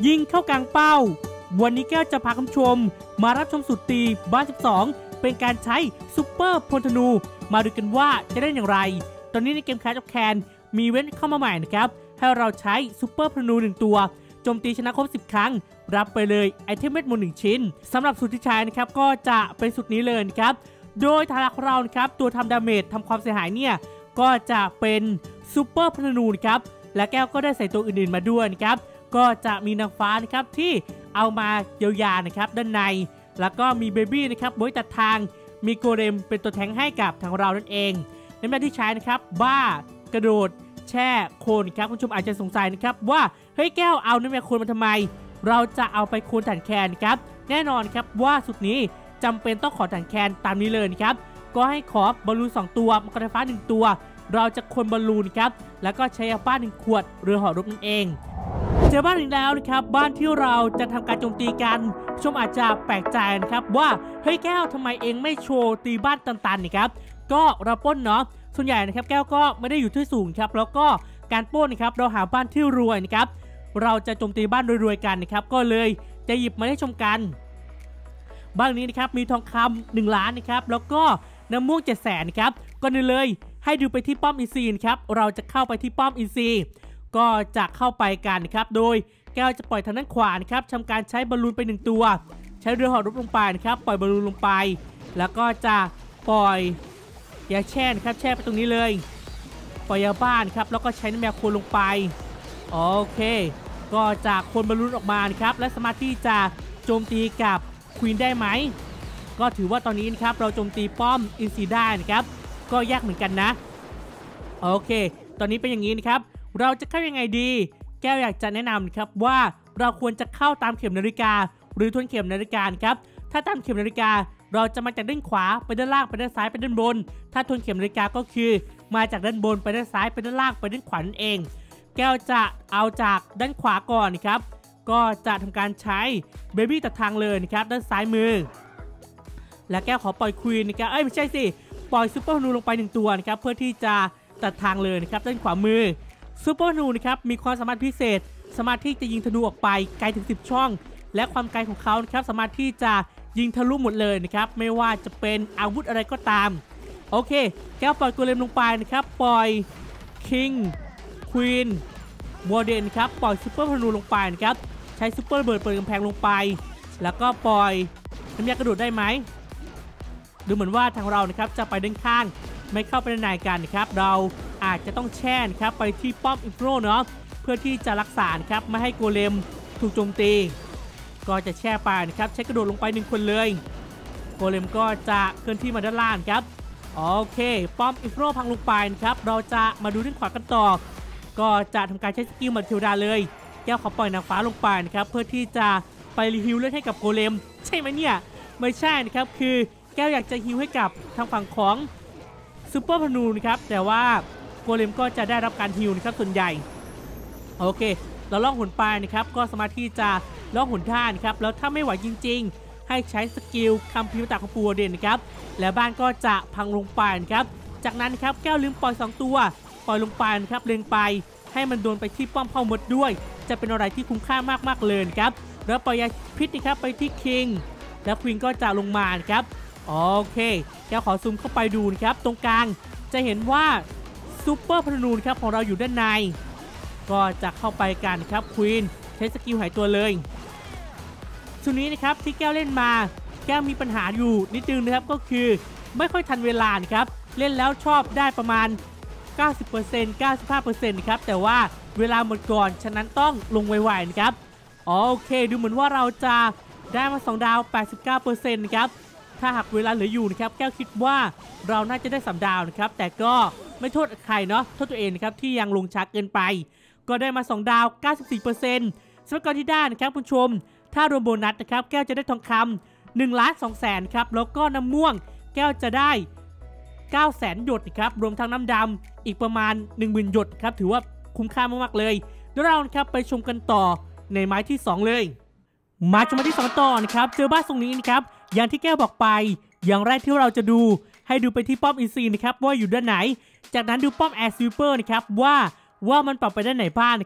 ยิงเข้ากลางเป้าวันนี้แก้วจะพาคุณผู้ชมมารับชมสุดตีบ้าน12เป็นการใช้ซุปเปอร์พลธนูมาดูกันว่าจะได้อย่างไรตอนนี้ในเกมClash of Clansมีเว้นเข้ามาใหม่นะครับให้เราใช้ซุปเปอร์พลธนู1ตัวโจมตีชนะครบ10 ครั้งรับไปเลยไอเทมเวทมนต์1ชิ้นสำหรับสูตรที่ใช้นะครับก็จะเป็นสูตรนี้เลยนะครับโดยทางของเรานะครับตัวทำดาเมจทำความเสียหายเนี่ยก็จะเป็นซุปเปอร์พลธนูนะครับและแก้วก็ได้ใส่ตัวอื่นๆมาด้วยนะครับก็จะมีนางฟ้านะครับที่เอามาเยียวยานะครับด้านในแล้วก็มีเบบี้นะครับไว้ตัดทางมีโกเลมเป็นตัวแทงให้กับทางเรานั่นเองในแบบที่ใช้นะครับบ้ากระโดดแช่โคนครับคุณผู้ชมอาจจะสงสัยนะครับว่าเฮ้ยแก้วเอาน้ำแม่โคนมาทำไมเราจะเอาไปโคนถันแคนครับแน่นอนครับว่าสุดนี้จำเป็นต้องขอถันแคนตามนี้เลยนะครับก็ให้ขอบอลลูน2ตัวมังกรไฟฟ้า1ตัวเราจะคนบอลลูนครับแล้วก็ใช้ยาบ้าน1 ขวดเรือห่อรบนั่นเองเจอบ้านอีกแล้วนะครับบ้านที่เราจะทำการโจมตีกันชมอาจจะแปลกใจนะครับว่าเฮ้ยแก้วทำไมเองไม่โชว์ตีบ้านตันๆนะครับก็เราปล้นเนาะส่วนใหญ่นะครับแก้วก็ไม่ได้อยู่ที่สูงครับแล้วก็การปล้นนะครับเราหาบ้านที่รวยนะครับเราจะโจมตีบ้านรวยๆกันนะครับก็เลยจะหยิบมาให้ชมกันบ้านนี้นะครับมีทองคำ1 ล้านนะครับแล้วก็น้ำม่วง700,000นะครับก่อนอื่นเลยให้ดูไปที่ป้อมอินซีครับเราจะเข้าไปที่ป้อมอินซีก็จะเข้าไปกันนะครับโดยแก้วจะปล่อยทางด้านขวานะครับทำการใช้บอลลูนไป1ตัวใช้เรือห่อรบลงไปนะครับปล่อยบอลลูนลงไปแล้วก็จะปล่อยยาแช่นะครับแช่ไปตรงนี้เลยปล่อยยาบ้านครับแล้วก็ใช้น้ำยาโคลนลงไปโอเคก็จะโคลนบอลลูนออกมานะครับและสามารถที่จะโจมตีกับควีนได้ไหมก็ถือว่าตอนนี้นะครับเราโจมตีป้อมอินซีได้นะครับก็ยากเหมือนกันนะโอเคตอนนี้เป็นอย่างนี้นะครับเราจะเข้ายังไงดีแก้วอยากจะแนะนำครับว่าเราควรจะเข้าตามเข็มนาฬิกาหรือทวนเข็มนาฬิกาครับถ้าตามเข็มนาฬิกาเราจะมาจากด้านขวาไปด้านล่างไปด้านซ้ายไปด้านบนถ้าทวนเข็มนาฬิกาก็คือมาจากด้านบนไปด้านซ้ายไปด้านล่างไปด้านขวานั่นเองแก้วจะเอาจากด้านขวาก่อนนะครับก็จะทำการใช้เบบี้ตัดทางเลยนะครับด้านซ้ายมือและแก้วขอปล่อยควีนนะครับไม่ใช่สิปล่อยซูเปอร์นูลงไป1ตัวนะครับเพื่อที่จะตัดทางเลยนะครับด้านขวามือซูเปอร์นูนะครับมีความสามารถพิเศษสามารถที่จะยิงธนูออกไปไกลถึง10 ช่องและความไกลของเขานะครับสามารถที่จะยิงทะลุหมดเลยนะครับไม่ว่าจะเป็นอาวุธอะไรก็ตามโอเคแก้วปล่อยโกเลมลงไปนะครับปล่อยคิงควีนวอร์เดนครับปล่อยซูเปอร์ธนูลงไปนะครับใช้ซูเปอร์ระเบิดเปิดกำแพงลงไปแล้วก็ปล่อยน้ำยากระโดดได้ไหมดูเหมือนว่าทางเรานะครับจะไปด้านข้างไม่เข้าไปในกันนะครับเราอาจจะต้องแช่นะครับไปที่ป้อมอินโฟเนาะเพื่อที่จะรักษานะครับไม่ให้โกเลมถูกโจมตีก็จะแช่ไปนะครับใช้กระโดดลงไป1 คนเลยโกเลมก็จะเคลื่อนที่มาด้านล่างครับโอเคป้อมอินโฟพังลงไปนะครับเราจะมาดูด้านขวากันต่อก็จะทำการใช้สกิลเหมือนเทวดาเลยแก้วขอปล่อยนางฟ้าลงไปนะครับเพื่อที่จะไปรีฮิลเลือดให้กับโกเลมใช่ไหมเนี่ยไม่ใช่นะครับคือแก้วอยากจะฮิลให้กับทางฝั่งของซูเปอร์พนูนะครับแต่ว่าโกเลมก็จะได้รับการฮิลนะครับส่วนใหญ่โอเคเราล่องหนไปนะครับก็สามารถที่จะล่องหนท่านะครับแล้วถ้าไม่ไหวจริงๆให้ใช้สกิลคัมพิวตาของปูโอเดนนะครับแล้วบ้านก็จะพังลงไปนะครับจากนั้นนะครับแก้วลืมปล่อย2 ตัวปล่อยลงไปนะครับเล็งไปให้มันโดนไปที่ป้อมเผ่ามดด้วยจะเป็นอะไรที่คุ้มค่ามากๆเลยครับแล้วปล่อยยาพิษนะครับไปที่คิงแล้วควีนก็จะลงมานะครับโอเคแก้วขอซูมเข้าไปดูนะครับตรงกลางจะเห็นว่าซูเปอร์พลนูนครับของเราอยู่ด้านในก็จะเข้าไปกันครับควีนใช้สกิลหายตัวเลยส่วนนี้นะครับที่แก้วเล่นมาแก้วมีปัญหาอยู่นิดนึงนะครับก็คือไม่ค่อยทันเวลานะครับเล่นแล้วชอบได้ประมาณ 90% 95% นะครับแต่ว่าเวลาหมดก่อนฉะนั้นต้องลงไวๆนะครับโอเคดูเหมือนว่าเราจะได้มา2 ดาว 89% นะครับถ้าหากเวลาเหลืออยู่นะครับแก้วคิดว่าเราน่าจะได้3 ดาวนะครับแต่ก็ไม่โทษใครเนาะโทษตัวเองนะครับที่ยังลงช้าเกินไปก็ได้มา2 ดาว 94% สำหรับกรที่ได้นะครับคุณผู้ชมถ้ารวมโบนัสนะครับแก้วจะได้ทองคำ1,200,000ครับแล้วก็น้ำม่วงแก้วจะได้900,000 หยดนะครับรวมทั้งน้ำดำอีกประมาณ 10,000 หยดครับถือว่าคุ้มค่ามากๆเลยเดี๋ยวเราครับไปชมกันต่อในไม้ที่2เลยมาชมไม้ที่2ต่อนะครับเจอบ้านตรงนี้นะครับอย่างที่แก้วบอกไปอย่างแรกที่เราจะดูให้ดูไปที่ป้อมอินซีนะครับว่าอยู่ด้านไหนจากนั้นดูป้อมแอร์ซิลเปอร์นะครับว่ามันปรับไปด้านไหนบ้างนะครับ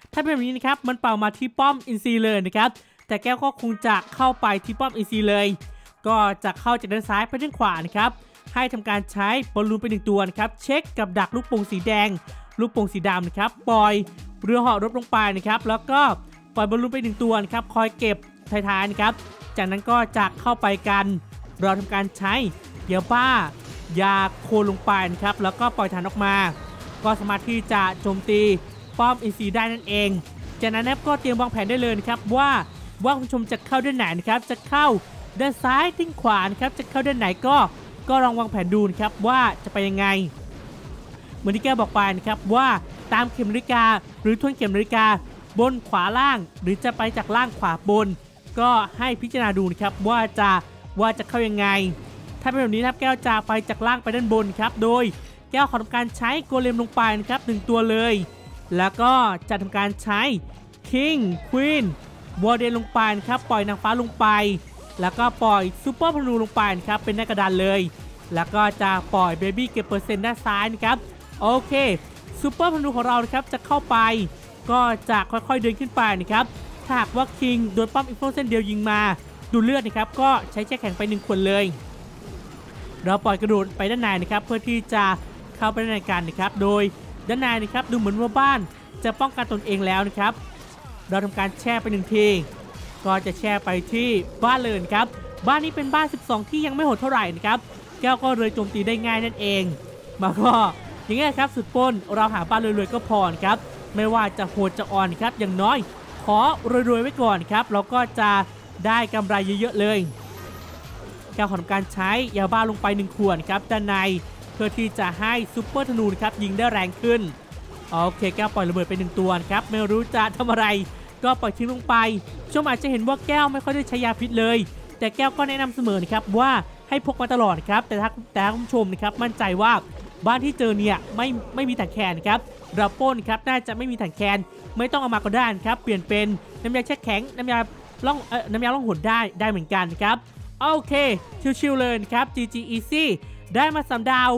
ถ้าเป็นแบบนี้นะครับมันเป่ามาที่ป้อมอินซีเลยนะครับแต่แก้วก็คงจะเข้าไปที่ป้อมอินซีเลยก็จะเข้าจากด้านซ้ายไปด้านขวานะครับให้ทำการใช้บอลลูนไป1ตัวนะครับเช็คกับดักลูกโป่งสีแดงลูกโป่งสีดำนะครับปล่อยเรือเหาะรบลงไปนะครับแล้วก็ปล่อยบอลลูนไป1ตัวนะครับคอยเก็บท้ายๆนะครับจากนั้นก็จะเข้าไปกันเราทำการใช้ยาบ้ายาโคลงไปนะครับแล้วก็ปล่อยฐานออกมาก็สามารถที่จะโจมตีป้อมอินซีได้นั่นเองจากนั้นก็เตรียมวางแผนได้เลยนะครับว่าคุณผู้ชมจะเข้าด้านไหนนะครับจะเข้าด้านซ้ายด้านขวานะครับจะเข้าด้านไหนก็ลองวางแผนดูนะครับว่าจะไปยังไงเหมือนที่แกบอกไปนะครับว่าตามเข็มนาฬิกาหรือทวนเข็มนาฬิกาบนขวาล่างหรือจะไปจากล่างขวาบนก็ให้พิจารณาดูนะครับว่าจะเข้ายังไงถ้าเป็นแบบนี้ครับแก้วจะไปจากล่างไปด้านบนครับโดยแก้วขอทำการใช้โกเลมลงไปนะครับ1ตัวเลยแล้วก็จะทำการใช้ King Queen วอร์เดนลงไปนะครับปล่อยนางฟ้าลงไปแล้วก็ปล่อยซูเปอร์พนูลงไปนะครับเป็นหน้ากระดานเลยแล้วก็จะปล่อยเบบี้เก็บเปอร์เซ็นต์ด้านซ้ายนะครับโอเคซูเปอร์พนูของเรานะครับจะเข้าไปก็จะค่อยๆเดินขึ้นไปนะครับถ้าหากว่าคิงโดนป้อมอินโฟเส้นเดียวยิงมาดูเลือดนะครับก็ใช้แช่แข็งไป1คนเลยเราปล่อยกระโดดไปด้านในนะครับเพื่อที่จะเข้าไปด้านในกันนะครับโดยด้านในนะครับดูเหมือนว่าบ้านจะป้องกันตนเองแล้วนะครับเราทำการแช่ไป1ทีก็จะแช่ไปที่บ้านเลยครับบ้านนี้เป็นบ้าน12ที่ยังไม่โหดเท่าไหร่นะครับแก้วก็เลยโจมตีได้ง่ายนั่นเองมาก็อย่างเงี้ยครับสุดปนเราหาบ้านรวยๆก็พอครับไม่ว่าจะโหดจะอ่อนครับอย่างน้อยขอรวยๆไว้ก่อนครับเราก็จะได้กำไรเยอะๆเลยแก้วขอทำการใช้ยาบ้าลงไป1ขวดครับด้านในเพื่อที่จะให้ซูเปอร์ธนูครับยิงได้แรงขึ้นโอเคแก้วปล่อยระเบิดไป1ตัวครับไม่รู้จะทำอะไรก็ปล่อยทิ้งลงไปชมอาจจะเห็นว่าแก้วไม่ค่อยได้ใช้ยาพิษเลยแต่แก้วก็แนะนำเสมอนะครับว่าให้พกมาตลอดครับแต่ถ้าคุณผู้ชมนะครับมั่นใจว่าบ้านที่เจอเนี่ยไม่มีถังแคนครับเราป้นครับน่าจะไม่มีถังแคนไม่ต้องเอามาก็ได้ครับเปลี่ยนเป็นน้ำยาแช่แข็งน้ำยาล่องหนได้เหมือนกันครับโอเคชิวๆเลยครับ GG Easy ได้มา3ดาว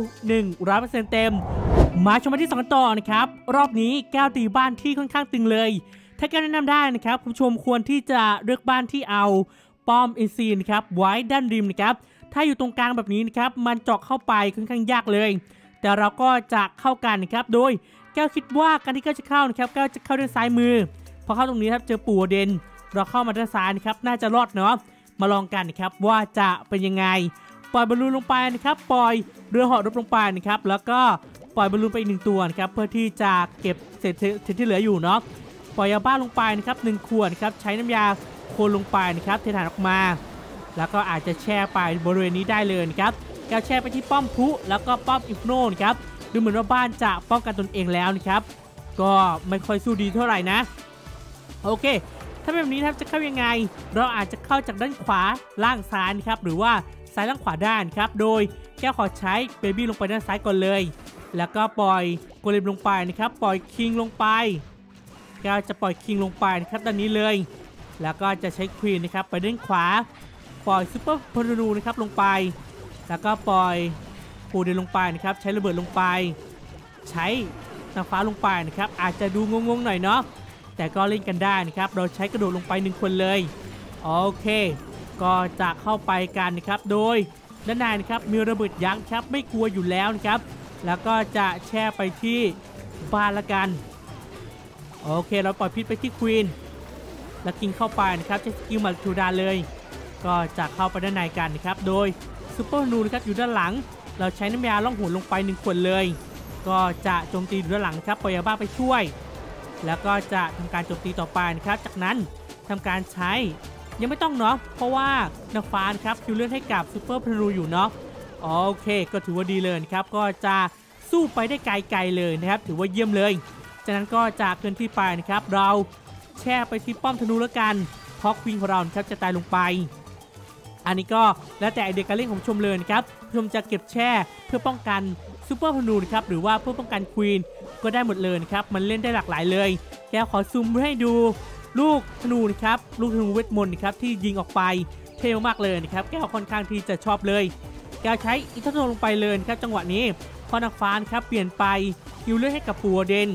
100% เต็มมาชมมาที่2ต่อนะครับรอบนี้แก้วตีบ้านที่ค่อนข้างตึงเลยถ้าแก้วแนะนำได้นะครับคุณผู้ชมควรที่จะเลือกบ้านที่เอาป้อมอินซีนะครับไว้ด้านริมนะครับถ้าอยู่ตรงกลางแบบนี้นะครับมันเจาะเข้าไปค่อนข้างยากเลยแต่เราก็จะเข้ากันนะครับโดยแก้วคิดว่าการที่แก้วจะเข้านะครับแก้วจะเข้าด้านซ้ายมือพอเข้าตรงนี้ครับเจอปู่เดนเราเข้ามาด้านซ้ายนะครับน่าจะรอดเนาะมาลองกันนะครับว่าจะเป็นยังไงปล่อยบอลลูนลงไปนะครับปล่อยเรือเหาะรบลงไปนะครับแล้วก็ปล่อยบอลลูนไปอีก1ตัวนะครับเพื่อที่จะเก็บเศษที่เหลืออยู่เนาะปล่อยยาบ้าลงไปนะครับ1ขวดครับใช้น้ำยาโคลลงไปนะครับเทฐานออกมาแล้วก็อาจจะแช่ไปบริเวณนี้ได้เลยนะครับแก้วแช่ไปที่ป้อมพุแล้วก็ป้อมอิฟโนนะครับดูเหมือนว่าบ้านจะป้องกันตนเองแล้วนะครับก็ไม่ค่อยสู้ดีเท่าไหร่นะโอเคถ้าแบบนี้ครับจะเข้ายังไงเราอาจจะเข้าจากด้านขวาล่างซ้ายนะครับหรือว่าซ้ายล่างขวาด้านครับโดยแก้วขอใช้เบบี้ลงไปด้านซ้ายก่อนเลยแล้วก็ปล่อยโกเลมลงไปนะครับปล่อยคิงลงไปแก้วจะปล่อยคิงลงไปนะครับด้านนี้เลยแล้วก็จะใช้ควีนนะครับไปด้านขวาปล่อยซูเปอร์พอนูนะครับลงไปแล้วก็ปล่อยปูเดินลงไปนะครับใช้ระเบิดลงไปใช้นางฟ้าลงไปนะครับอาจจะดูงงๆหน่อยเนาะแต่ก็เล่นกันได้นะครับเราใช้กระโดดลงไป1คนเลยโอเคก็จะเข้าไปกันนะครับโดยด้านในนะครับมีระเบิดยักษ์ครับไม่กลัวอยู่แล้วนะครับแล้วก็จะแช่ไปที่บ้านละกันโอเคเราปล่อยพิษไปที่ควีนแล้วกิงเข้าไปนะครับใช้สกิลมาทูดาเลยก็จะเข้าไปด้านในกันนะครับโดยซูเปอร์นูนะครับอยู่ด้านหลังเราใช้น้ำยาล่องหนลงไป1ขวดเลยก็จะโจมตีอยู่ด้านหลังครับปล่อยยาบ้าไปช่วยแล้วก็จะทำการโจมตีต่อไปนะครับจากนั้นทำการใช้ยังไม่ต้องเนาะเพราะว่านางฟ้าครับคิวเลือดให้กับซูเปอร์พลูอยู่เนาะโอเคก็ถือว่าดีเลยครับก็จะสู้ไปได้ไกลๆเลยนะครับถือว่าเยี่ยมเลยจากนั้นก็จะเคลื่อนที่ไปนะครับเราแช่ไปที่ป้อมธนูแล้วกันเพราะควีนของเราครับจะตายลงไปอันนี้ก็แล้วแต่ไอเดียการเล่นของชมเลยนะครับชมจะเก็บแช่เพื่อป้องกันซูเปอร์พลูนะครับหรือว่าเพื่อป้องกันควีนก็ได้หมดเลยนะครับมันเล่นได้หลากหลายเลยแกขอซูมให้ดูลูกธนูนะครับลูกธนูเวทมนต์นะครับที่ยิงออกไปเท่มากเลยนะครับแกค่อนข้างที่จะชอบเลยแกใช้อิทธิพลลงไปเลยครับจังหวะนี้พอนางฟ้าครับเปลี่ยนไปฮิวเลือดให้กับปูเดน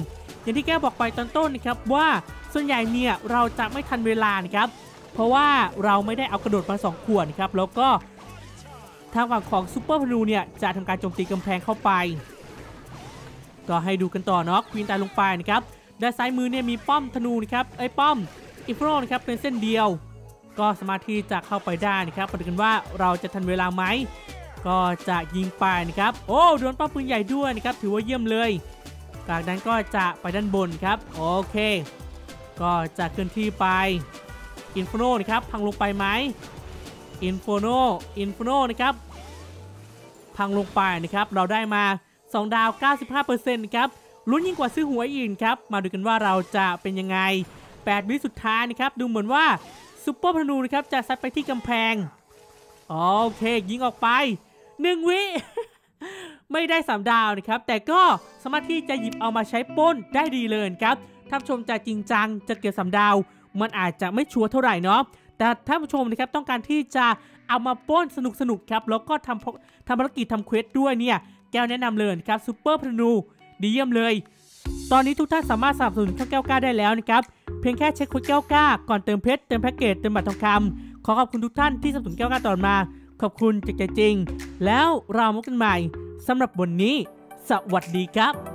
อย่างที่แก้วบอกไปตอนต้นนะครับว่าส่วนใหญ่เนี่ยเราจะไม่ทันเวลานะครับเพราะว่าเราไม่ได้เอากระโดดมา2 ขวดนะครับแล้วก็ทางฝั่งของซูเปอร์พนูเนี่ยจะทำการโจมตีกำแพงเข้าไปก็ให้ดูกันต่อเนาะควีนตายลงไปนะครับด้านซ้ายมือเนี่ยมีป้อมธนูนะครับป้อมอินฟโรนะครับเป็นเส้นเดียวก็สามารถที่จะเข้าไปได้นะครับมาดูกันว่าเราจะทันเวลาไหมก็จะยิงไปนะครับโอ้โดนป้อมปืนใหญ่ด้วยนะครับถือว่าเยี่ยมเลยจากนั้นก็จะไปด้านบนครับโอเคก็จะเคลื่อนที่ไปอินฟโนนะครับพังลงไปไหมอินฟโนนะครับพังลงไปนะครับเราได้มา2 ดาว 95% นะครับลุ้นยิ่งกว่าซื้อหวยอีกครับมาดูกันว่าเราจะเป็นยังไง8 วิสุดท้ายนะครับดูเหมือนว่าซุปเปอร์พนูนะครับจะซัดไปที่กำแพงโอเคยิงออกไป1 วิ ไม่ได้3 ดาวนะครับแต่ก็สามารถที่จะหยิบเอามาใช้ปล้นได้ดีเลยครับท่านผู้ชมจะจริงจังจะเก็บ3 ดาวมันอาจจะไม่ชัวร์เท่าไหร่เนาะแต่ท่านผู้ชมนะครับต้องการที่จะเอามาปล้นสนุกครับแล้วก็ทำภารกิจทำเควสด้วยเนี่ยแก้วแนะนำเลยครับซุปเปอร์พนูดีเยี่ยมเลยตอนนี้ทุกท่านสามารถสนับสนุนช่องแก้วกล้าได้แล้วนะครับเพียงแค่เช็คโค้ดแก้วกล้าก่อนเติมเพชรเติมแพ็กเกจเติมบัตรทองคำขอขอบคุณทุกท่านที่สนับสนุนแก้วกล้าตลอดมาขอบคุณจากใจจริงแล้วเราพบกันใหม่สำหรับวันนี้สวัสดีครับ